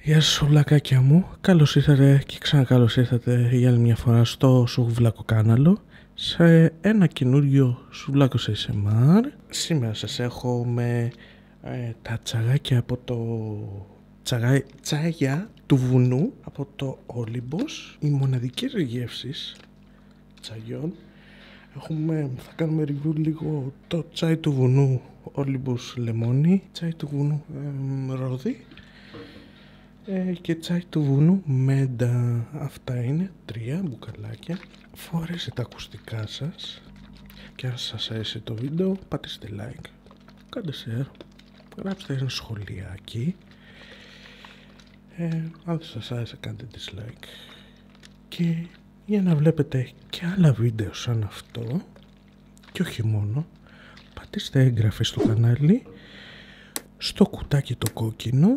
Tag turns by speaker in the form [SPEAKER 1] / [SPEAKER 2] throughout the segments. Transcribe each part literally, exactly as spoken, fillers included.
[SPEAKER 1] Γεια σας σουβλακάκια μου, καλώς ήρθατε και ξανακαλώς ήρθατε για άλλη μια φορά στο Σουβλάκο Κάναλο σε ένα καινούριο Σουβλάκος έι ες εμ αρ. Σήμερα σας έχω με ε, τα τσαγάκια από το τσαγά... τσάγια του βουνού από το Olympus, οι μοναδικές γεύσεις τσαγιών. Έχουμε, θα κάνουμε review λίγο το τσάι του βουνού Olympus λεμόνι, τσάι του βουνού ε, ρόδι ε, και τσάι του βουνού μέντα. Αυτά είναι τρία μπουκαλάκια. Φορέστε τα ακουστικά σας και αν σας άρεσε το βίντεο πατήστε like, κάντε share, γράψτε ένα σχολιάκι, ε, αν δεν σας άρεσε κάντε dislike. Και για να βλέπετε και άλλα βίντεο σαν αυτό και όχι μόνο, πατήστε έγγραφη στο κανάλι, στο κουτάκι το κόκκινο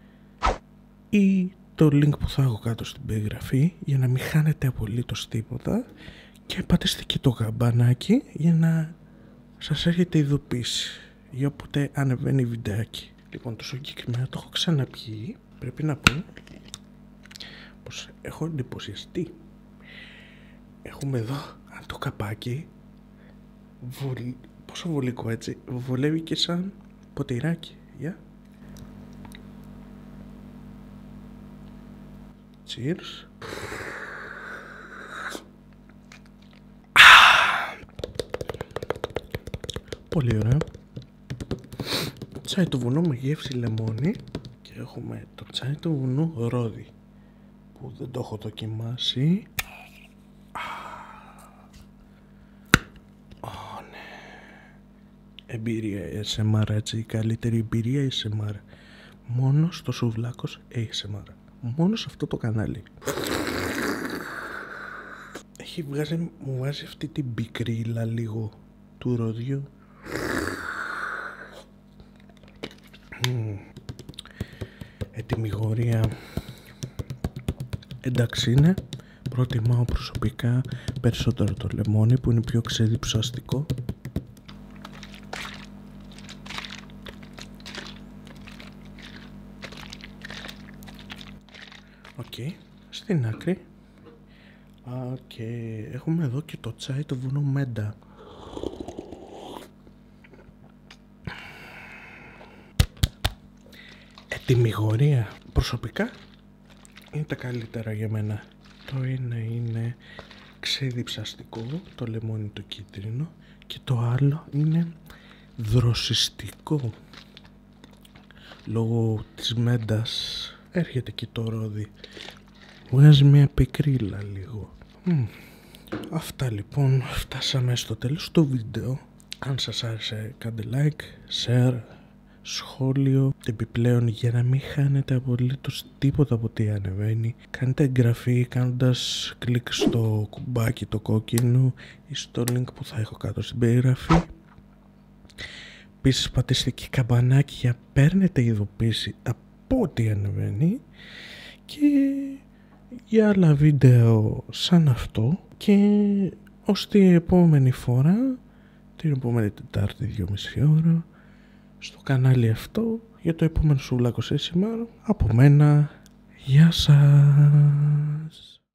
[SPEAKER 1] ή το link που θα έχω κάτω στην περιγραφή για να μην χάνετε απολύτως τίποτα, και πατήστε και το καμπανάκι για να σας έρχεται ειδοποίηση για όποτε ανεβαίνει βιντεάκι. Λοιπόν, το συγκεκριμένο το έχω ξαναπιεί, πρέπει να πω πως έχω εντυπωσιαστεί. Έχουμε εδώ αν το καπάκι βολ... πόσο βολικό, έτσι, βολεύει και σαν ποτηράκι. Για cheers. Πολύ ωραίο. Τσάι του βουνού με γεύση λεμόνι και έχουμε το τσάι του βουνού ρόδι που δεν το έχω δοκιμάσει. Oh, ναι. Εμπειρία έι ες εμ αρ, έτσι, η καλύτερη εμπειρία έι ες εμ αρ μόνο στο Σουβλάκος έι ες εμ αρ, μόνο σε αυτό το κανάλι. Έχει βγάζει, μου βγάζει αυτή την πικρίλα λίγο του ροδιού. Mm. Ετοιμιγορία εντάξει είναι. Προτιμάω προσωπικά περισσότερο το λεμόνι που είναι πιο ξεδιψαστικό. Οκ, okay. Στην άκρη. Και okay. Έχουμε εδώ και το τσάι του βουνού μέντα. Ετοιμιγορία προσωπικά είναι τα καλύτερα για μένα. Το ένα είναι ξεδιψαστικό, το λεμόνι το κίτρινο, και το άλλο είναι δροσιστικό. Λόγω της μέντας έρχεται και το ρόδι, βγάζει μια πικρίλα λίγο. Mm. Αυτά λοιπόν, φτάσαμε στο τέλος του βίντεο. Αν σας άρεσε κάντε like, share, σχόλιο. Επιπλέον, για να μην χάνετε απολύτως τίποτα από τι ανεβαίνει, κάντε εγγραφή κάνοντας κλικ στο κουμπάκι το κόκκινο ή στο link που θα έχω κάτω στην περιγραφή. Επίσης πατήστε και καμπανάκι για να παίρνετε ειδοποίηση από ό,τι ανεβαίνει και για άλλα βίντεο σαν αυτό. Και ως την επόμενη φορά, την επόμενη Τετάρτη δυόμιση ώρα, στο κανάλι αυτό για το επόμενο Σουβλάκος έι ες εμ αρ. Από μένα, γεια σας.